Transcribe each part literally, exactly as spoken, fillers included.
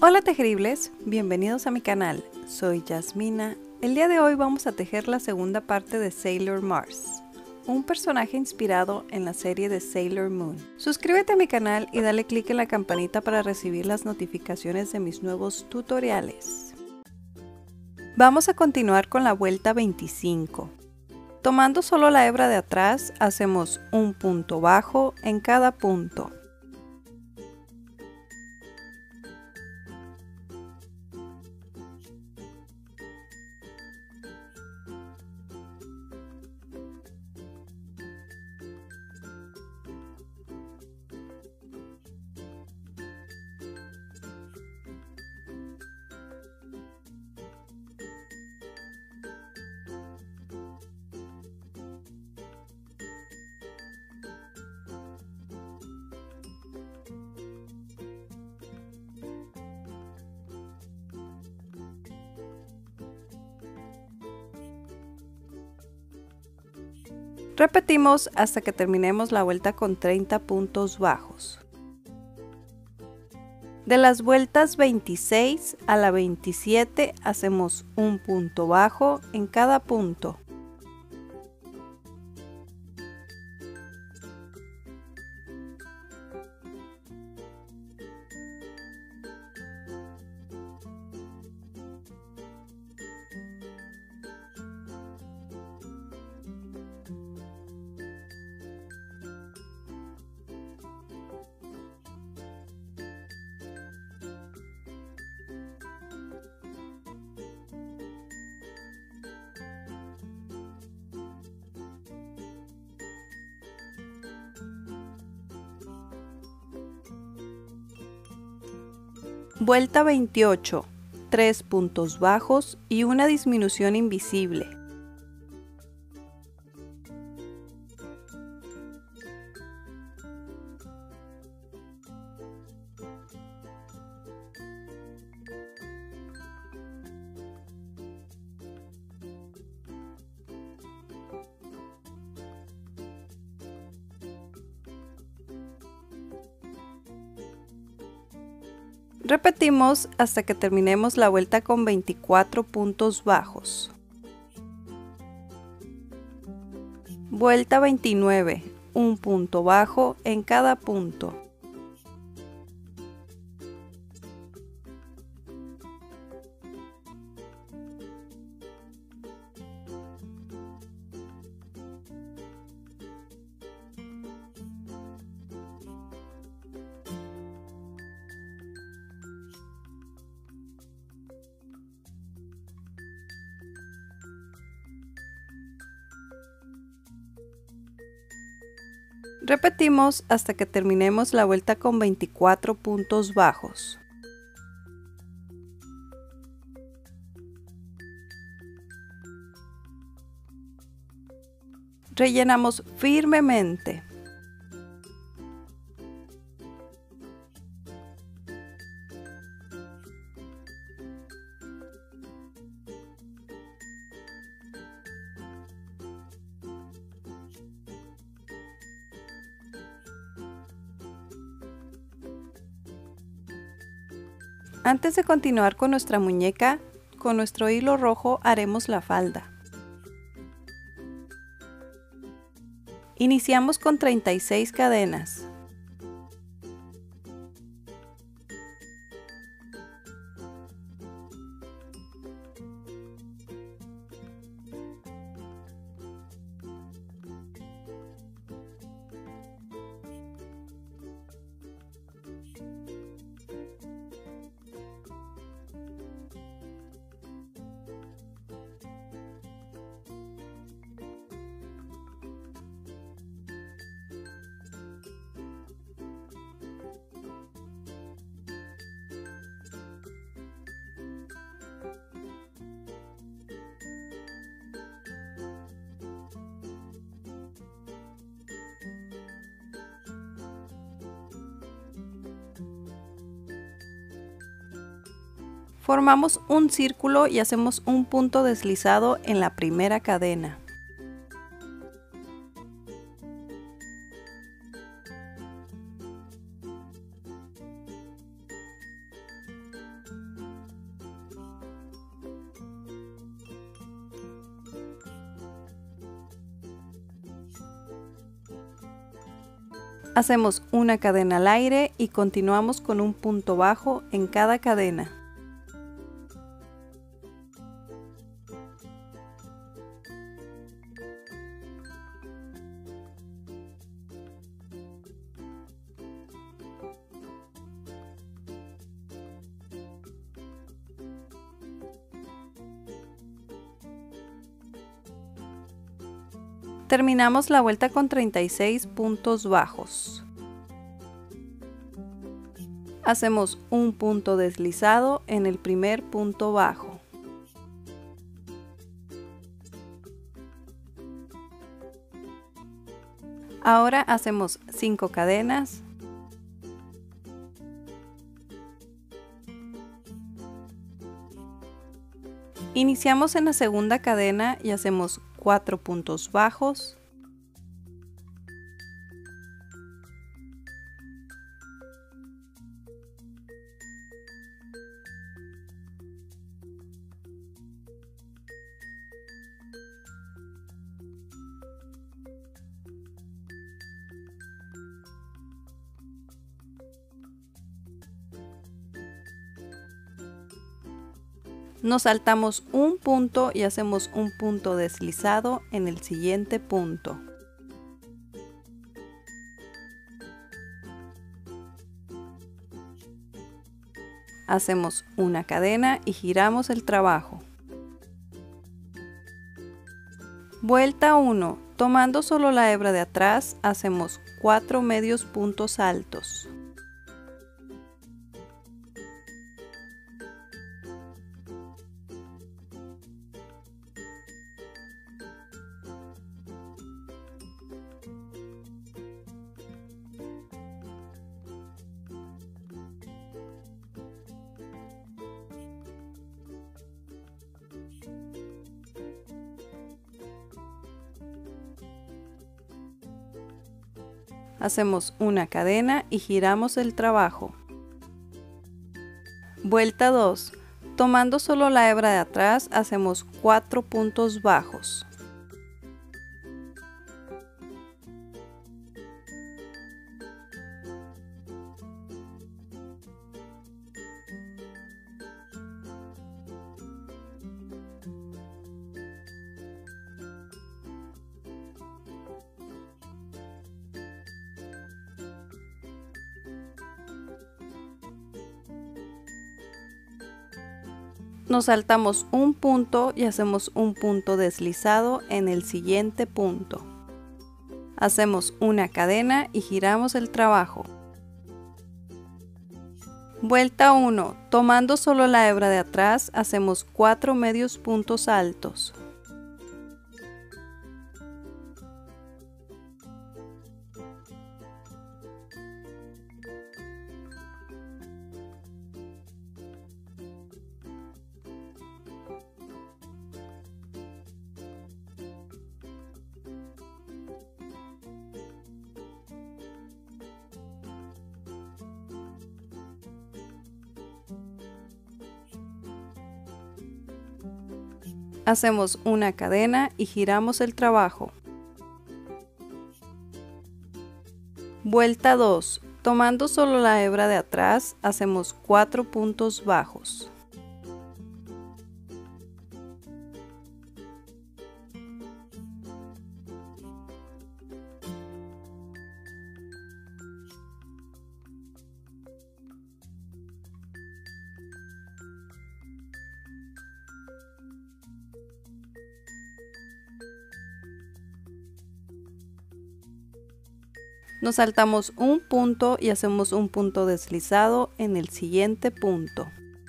Hola tejeribles, bienvenidos a mi canal, soy Yasmina. El día de hoy vamos a tejer la segunda parte de Sailor Mars, un personaje inspirado en la serie de Sailor Moon. Suscríbete a mi canal y dale click en la campanita para recibir las notificaciones de mis nuevos tutoriales. Vamos a continuar con la vuelta veinticinco. Tomando solo la hebra de atrás, hacemos un punto bajo en cada punto. Repetimos hasta que terminemos la vuelta con treinta puntos bajos. De las vueltas veintiséis a la veintisiete hacemos un punto bajo en cada punto. Vuelta veintiocho, tres puntos bajos y una disminución invisible. Repetimos hasta que terminemos la vuelta con veinticuatro puntos bajos. Vuelta veintinueve, un punto bajo en cada punto. Repetimos hasta que terminemos la vuelta con veinticuatro puntos bajos. Rellenamos firmemente. Antes de continuar con nuestra muñeca, con nuestro hilo rojo haremos la falda. Iniciamos con treinta y seis cadenas. Formamos un círculo y hacemos un punto deslizado en la primera cadena. Hacemos una cadena al aire y continuamos con un punto bajo en cada cadena. Terminamos la vuelta con treinta y seis puntos bajos. Hacemos un punto deslizado en el primer punto bajo. Ahora hacemos cinco cadenas. Iniciamos en la segunda cadena y hacemos cuatro puntos bajos. Nos saltamos un punto y hacemos un punto deslizado en el siguiente punto. Hacemos una cadena y giramos el trabajo. Vuelta uno. Tomando solo la hebra de atrás, hacemos cuatro medios puntos altos. Hacemos una cadena y giramos el trabajo. Vuelta dos. Tomando solo la hebra de atrás, hacemos cuatro puntos bajos. Nos saltamos un punto y hacemos un punto deslizado en el siguiente punto. Hacemos una cadena y giramos el trabajo. Vuelta uno. Tomando solo la hebra de atrás, hacemos cuatro medios puntos altos. Hacemos una cadena y giramos el trabajo. Vuelta dos. Tomando solo la hebra de atrás, hacemos cuatro puntos bajos. Nos saltamos un punto y hacemos un punto deslizado en el siguiente punto.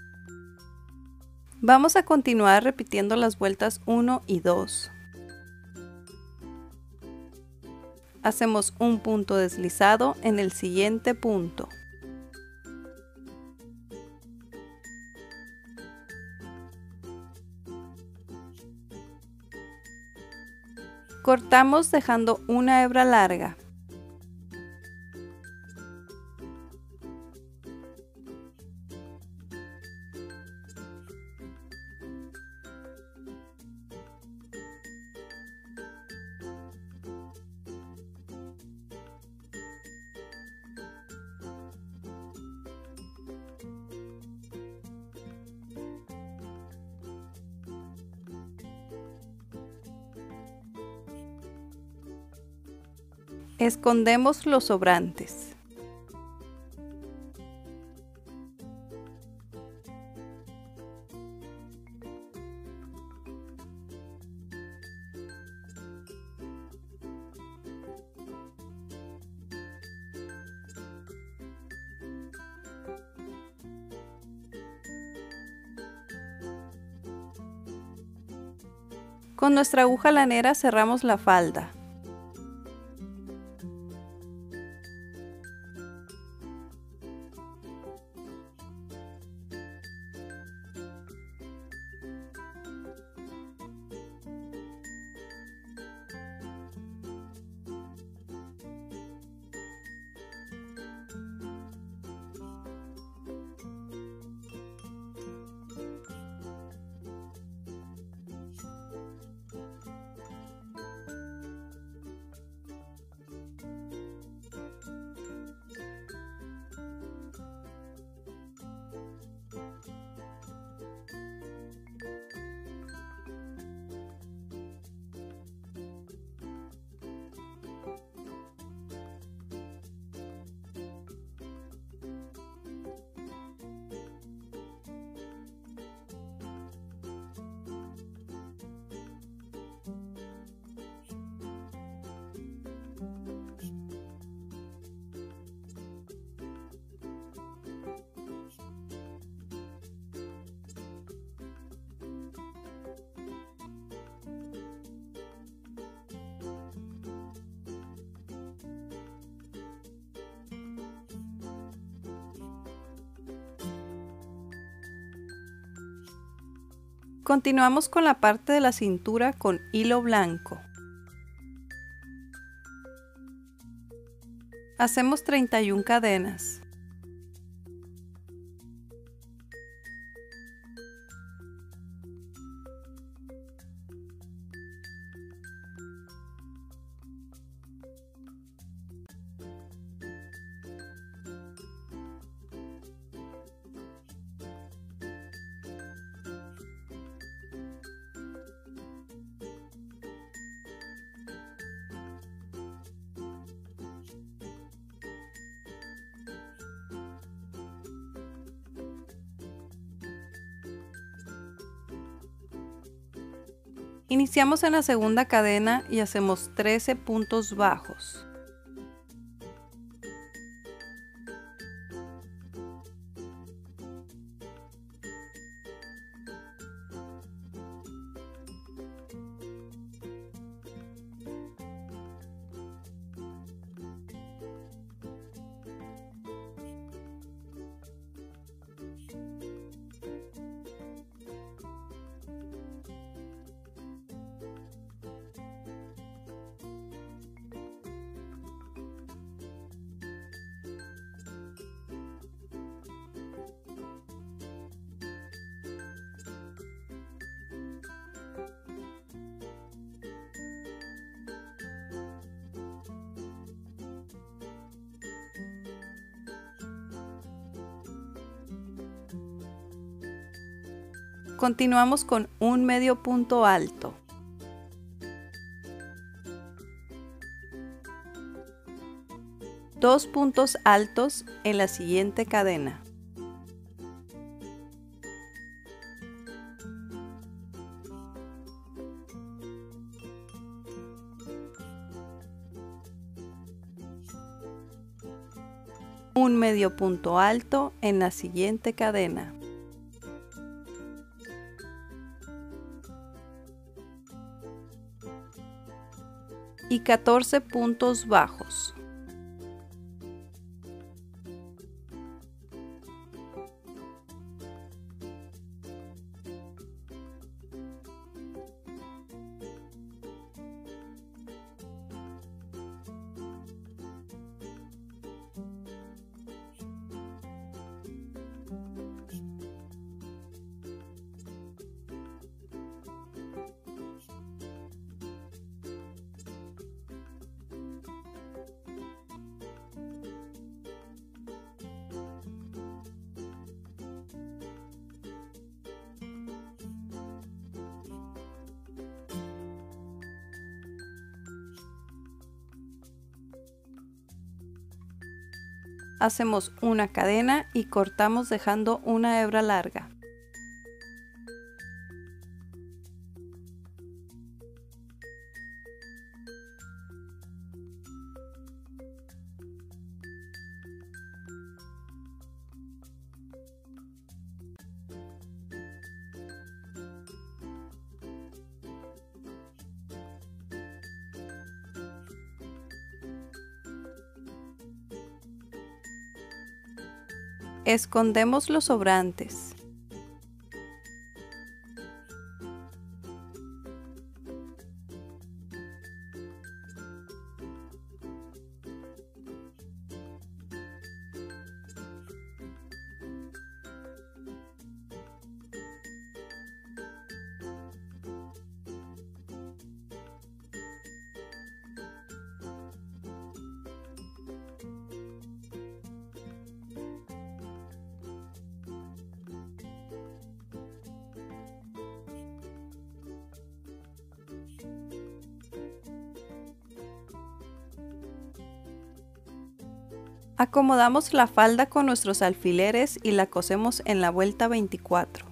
Vamos a continuar repitiendo las vueltas uno y dos. Hacemos un punto deslizado en el siguiente punto. Cortamos dejando una hebra larga. Escondemos los sobrantes. Con nuestra aguja lanera cerramos la falda. Continuamos con la parte de la cintura con hilo blanco. Hacemos treinta y una cadenas. Iniciamos en la segunda cadena y hacemos trece puntos bajos. Continuamos con un medio punto alto. Dos puntos altos en la siguiente cadena. Un medio punto alto en la siguiente cadena. Y catorce puntos bajos. hacemos una cadena y cortamos dejando una hebra larga. Escondemos los sobrantes. Acomodamos la falda con nuestros alfileres y la cosemos en la vuelta veinticuatro.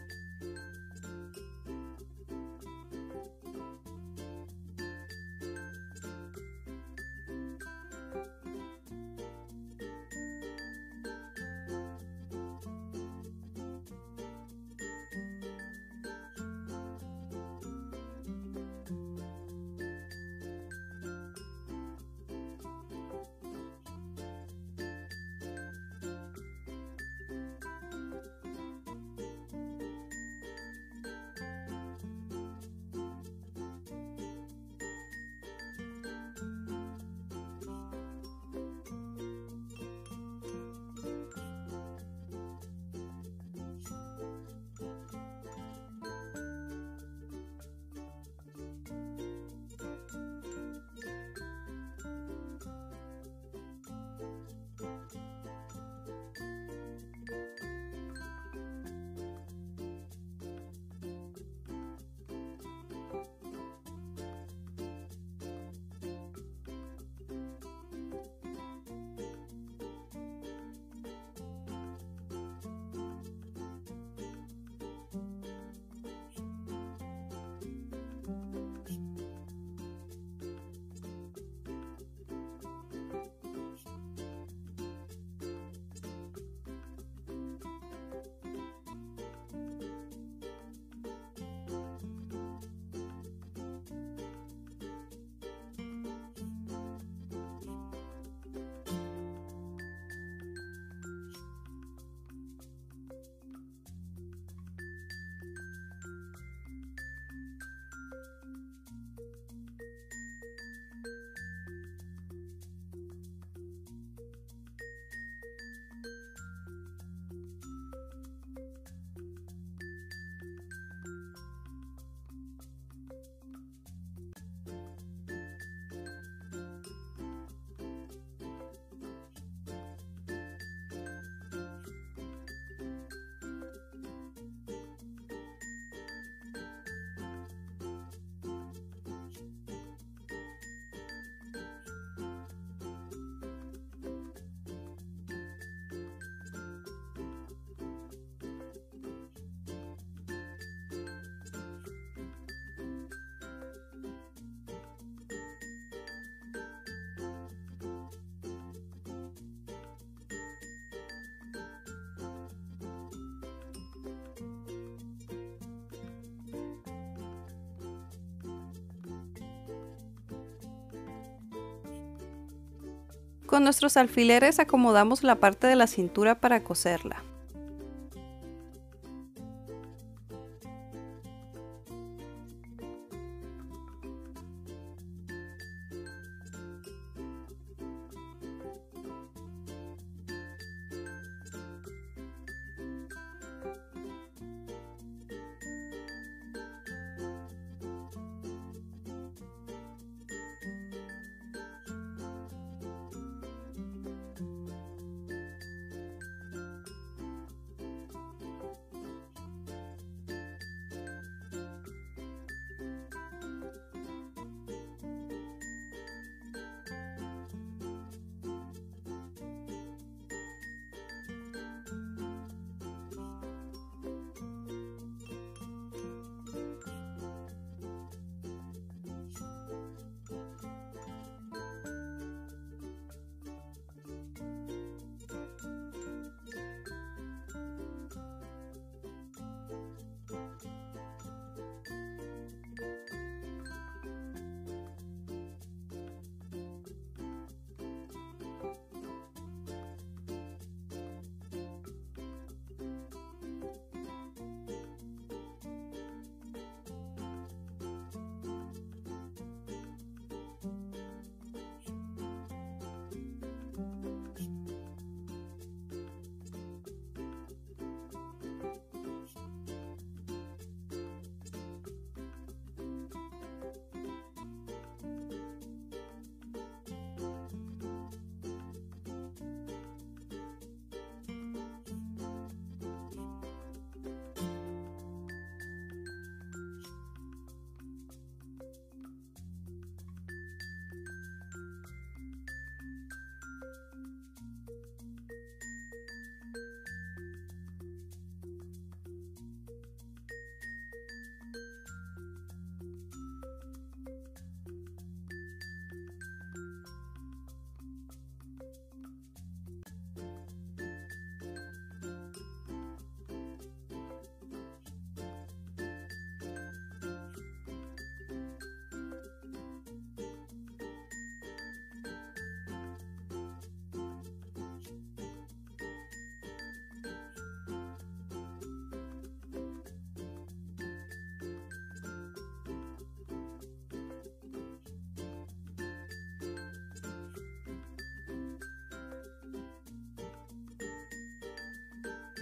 Con nuestros alfileres acomodamos la parte de la cintura para coserla.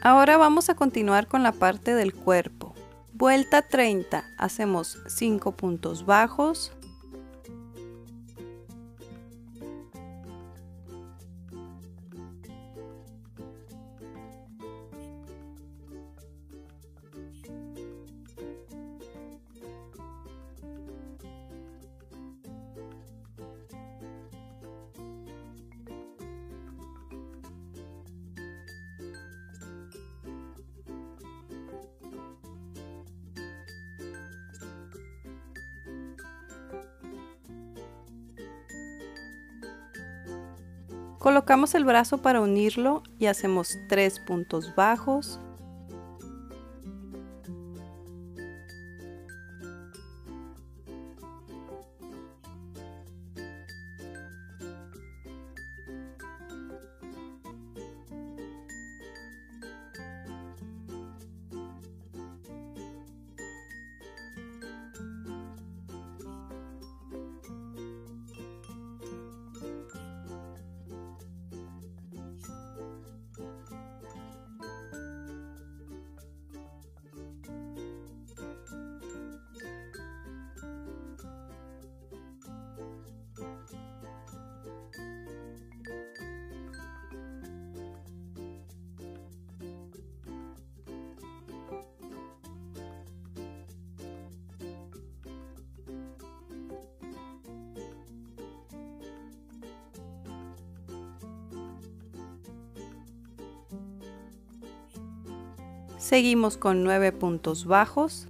Ahora vamos a continuar con la parte del cuerpo. Vuelta treinta, hacemos cinco puntos bajos. Colocamos el brazo para unirlo y hacemos tres puntos bajos. Seguimos con nueve puntos bajos.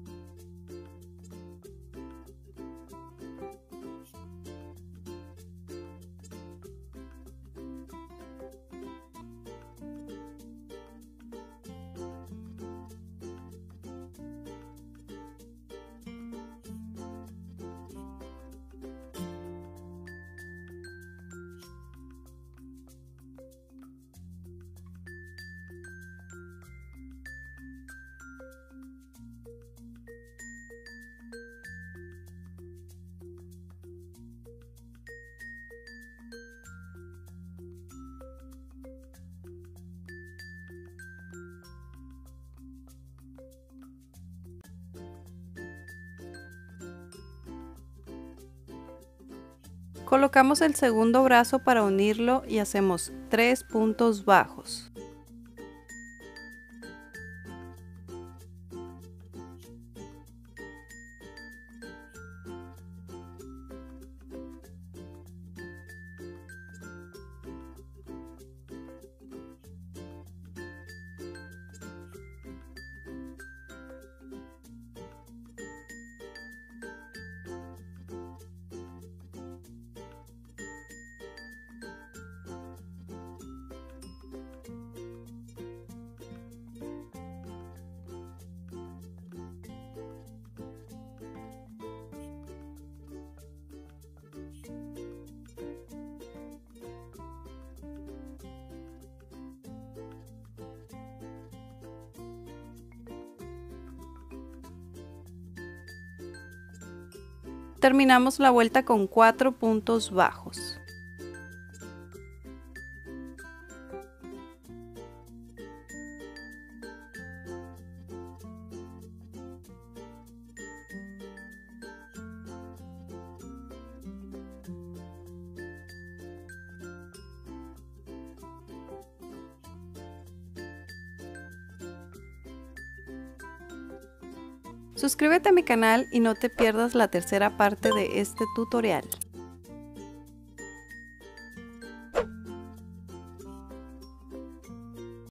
Colocamos el segundo brazo para unirlo y hacemos tres puntos bajos. Terminamos la vuelta con cuatro puntos bajos. Suscríbete a mi canal y no te pierdas la tercera parte de este tutorial.